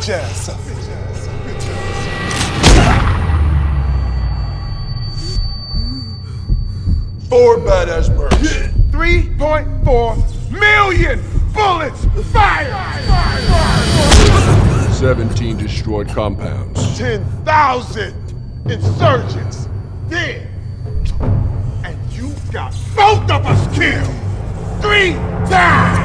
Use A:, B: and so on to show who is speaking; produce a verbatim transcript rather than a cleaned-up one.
A: bitch ass up. Four badass murders.
B: three point four million bullets fired!
C: seventeen destroyed compounds.
B: ten thousand insurgents dead. And you got both of us killed three times!